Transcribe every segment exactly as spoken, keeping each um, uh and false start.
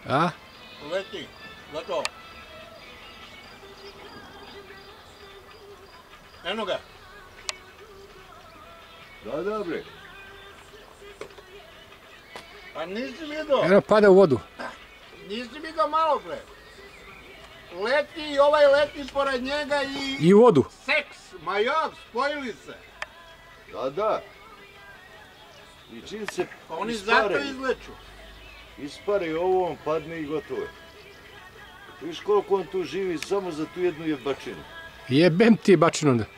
A? Leti, gotovo. Eno ga. Da, da, bre. Pa nisi vidio? Eno pada u vodu. Nisi vidio malo pre. Leti i ovaj leti pored njega i... I u vodu. Seks, majok, spojili se. Da, da. I čim se Pa oni zato izleću. ispare ovo, on padne i gotovo je. Viš koliko on tu živi samo za tu jednu jebačinu. Jebem ti bačinu onda.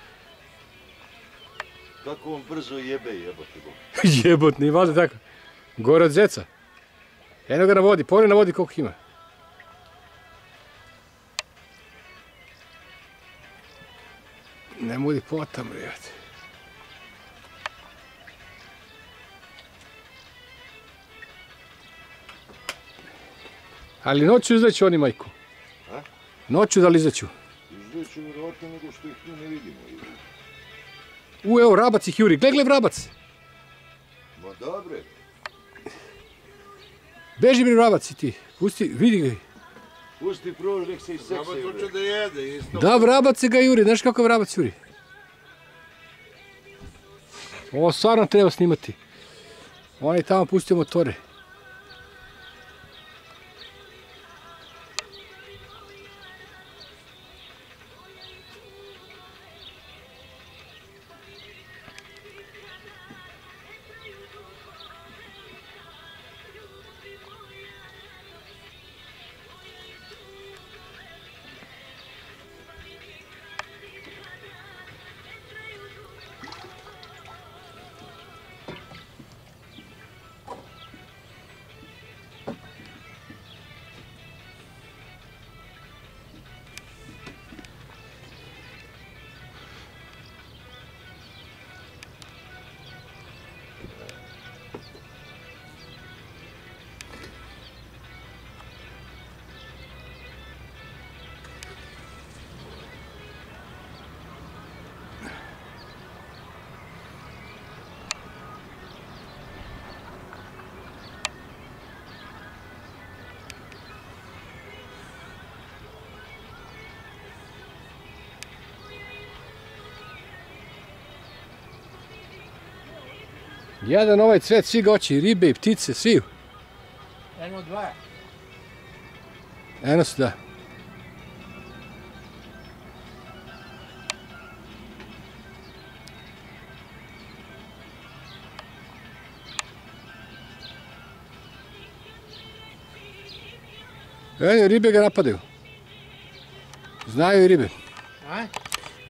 Kako on brzo jebe, jebate go. Jebot, nije valjda tako. Gore od zeca. Eno ga na vodi, pogledaj na vodi koliko ima. Ne budi potam, prijatelj. Ali noću izleću oni, majku. A? Noću da li izleću? Izleću vjerovatno nego što ih tu ne vidimo. U, evo, vrabac ih juri. Gle, gle, vrabac. Ma dobre. Beži bre vrabac i ti. Pusti, vidi ga. Pusti prvo, nek se Vrabac iseksaju. hoće da jede isto. Da, vrabac se ga juri. Znaš kako vrabac juri? Ovo stvarno treba snimati. Oni tamo pustio motore. Jedan ovaj cvet, svi ga hoće, i ribe, i ptice, svi. Eno dva. Eno su, da. Eno, ribe ga napadaju. Znaju i ribe. A?